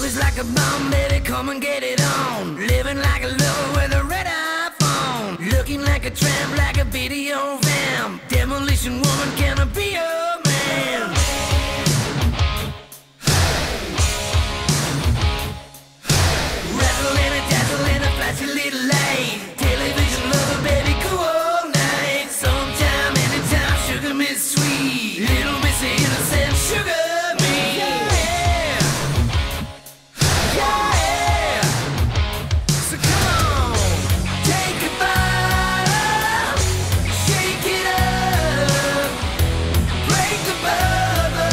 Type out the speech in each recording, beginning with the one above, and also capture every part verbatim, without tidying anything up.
is like a bomb, baby, come and get it on. Living like a lover with a red iPhone. Looking like a tramp, like a video vamp. Demolition woman, can I be your man? Razzle and a dazzle and a flashy little light. Television lover, baby, go all night. Sometime, anytime, sugar miss sweet. Little miss innocent, sugar me. Yeah, yeah. So come on, take a bite, shake it up, break the bubble.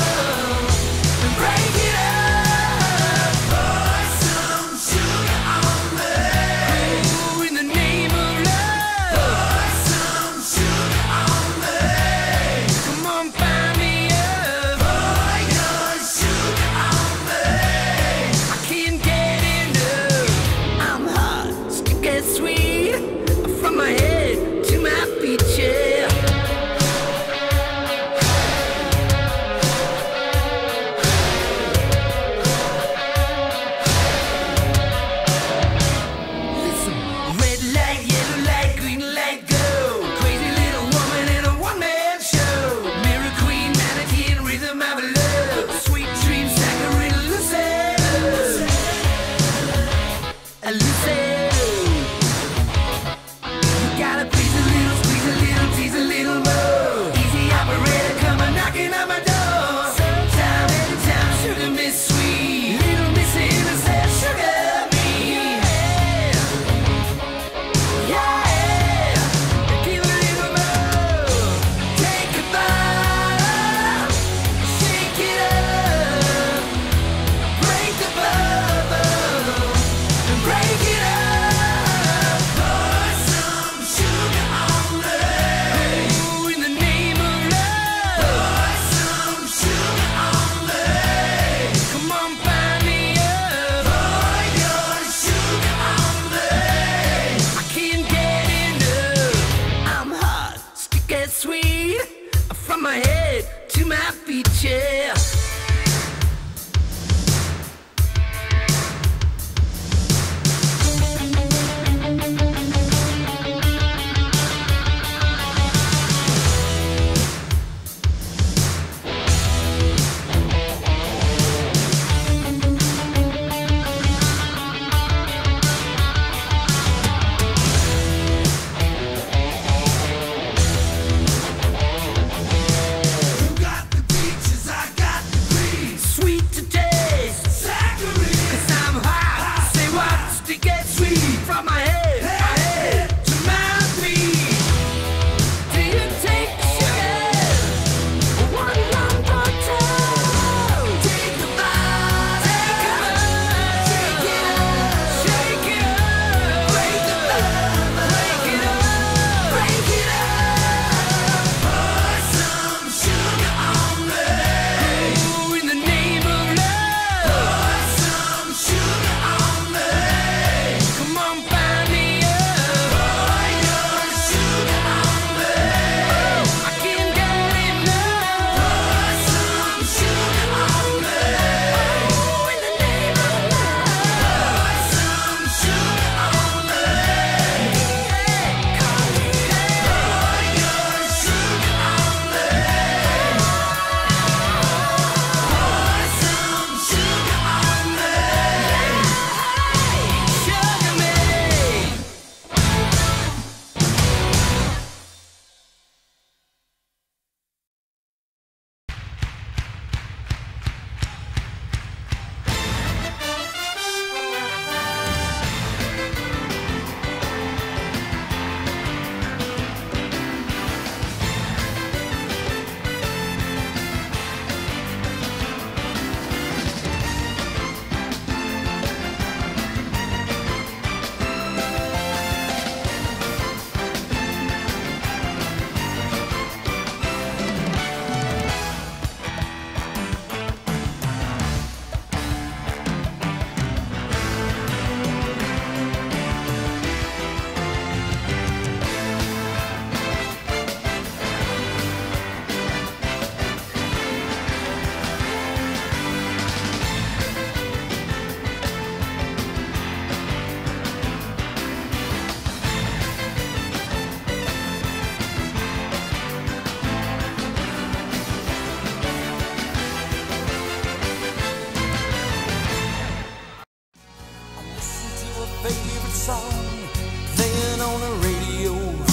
favorite song playing on the radio.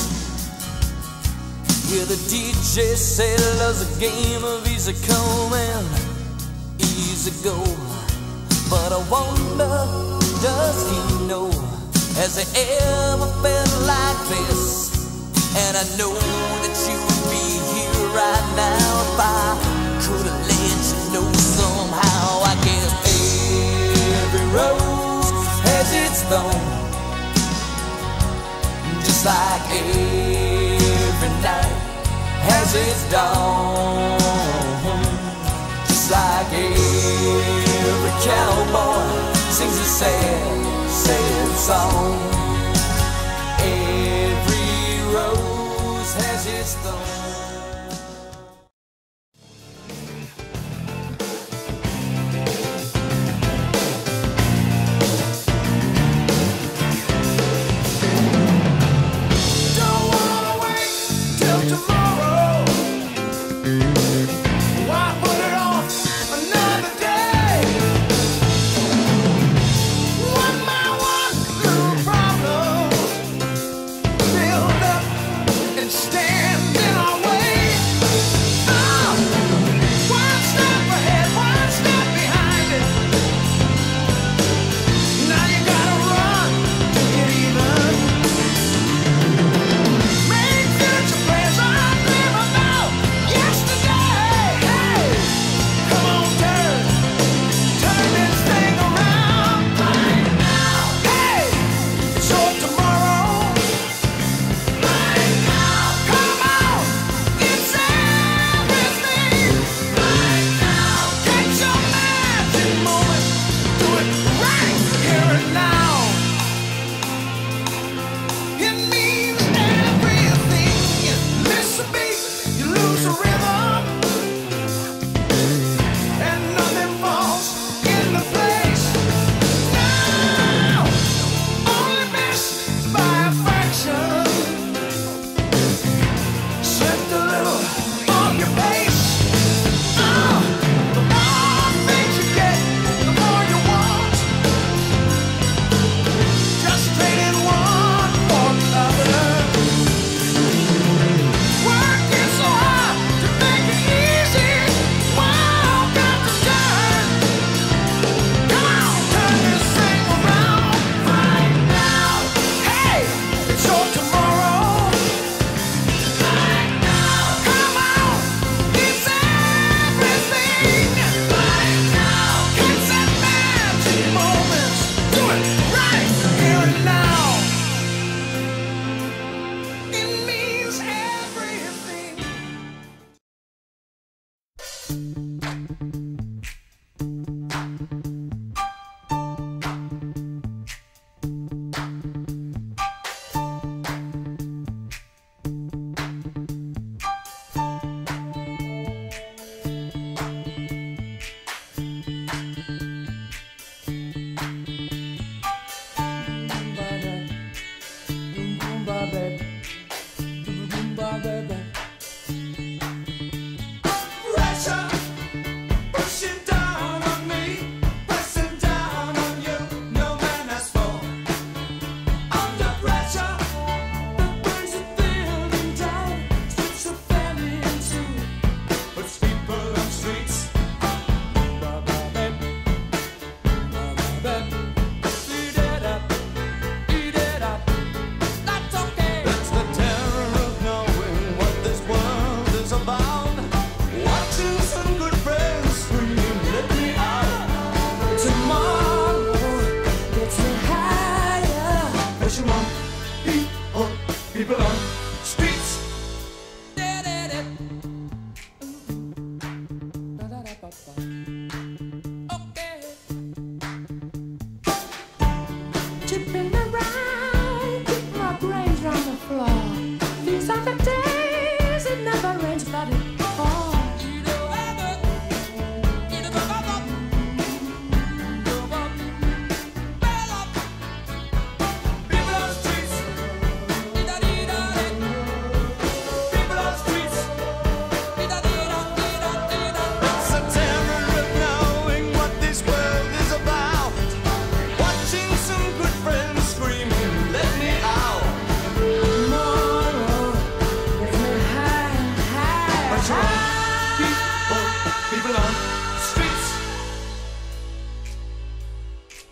Yeah, the D J said love's a game of easy come and easy go. But I wonder, does he know, has he ever felt like this? And I know that you would be here right now if I could have let you know somehow. I guess every rose has its thorn, just like every night has its dawn, just like every cowboy sings a sad, sad song. Every rose has its thorn.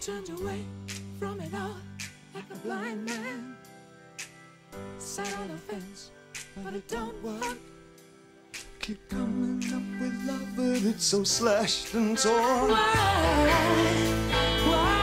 turned away from it all like a blind man. Sat on the fence, but it don't work. Keep coming up with love, but it's so slashed and torn. Why? Why?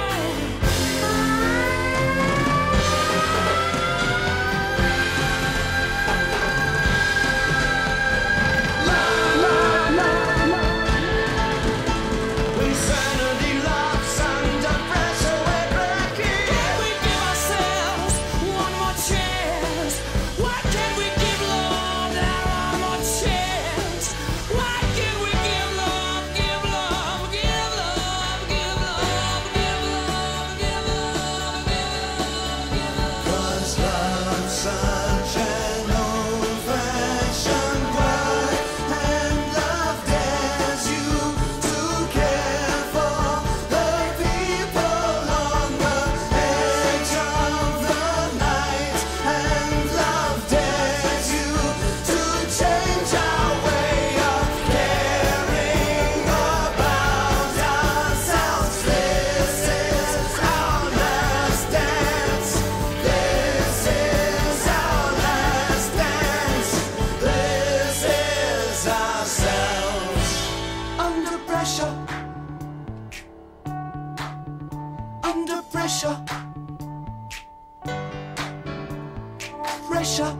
Under pressure, pressure.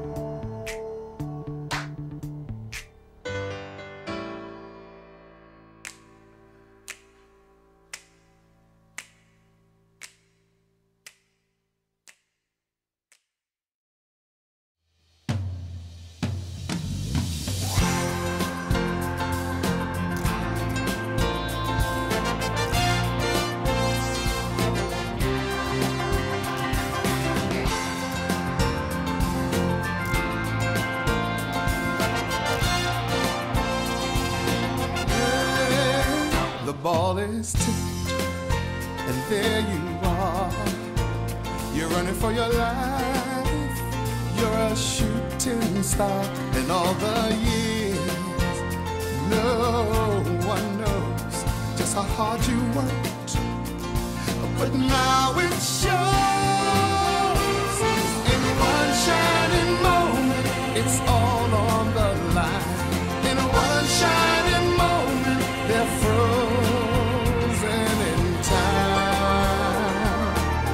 The ball is tipped, and there you are. You're running for your life. You're a shooting star. In all the years, no one knows just how hard you worked. But now it shows. In one shining moment, it's all on the line. In one shining moment, they're frozen in time.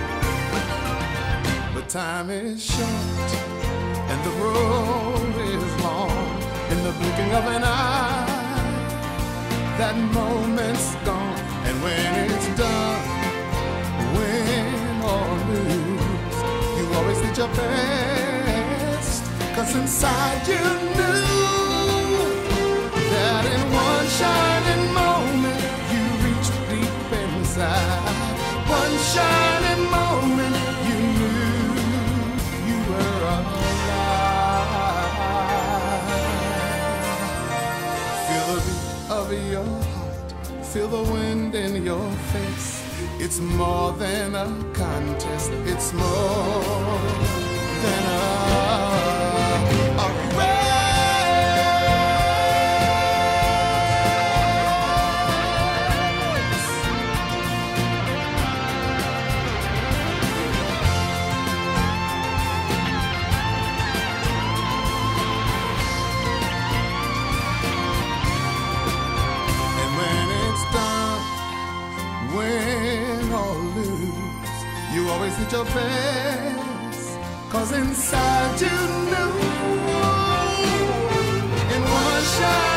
But time is short and the road is long. In the blinking of an eye, that moment's gone. And when it's done, win or lose, you always did your best. 'Cause inside you knew that in one shining moment you reached deep inside. One shining moment you knew you were alive. Feel the beat of your heart, feel the wind in your face. It's more than a contest, it's more than a, a race. Win or lose, you always did your best. 'Cause inside you knew in one shot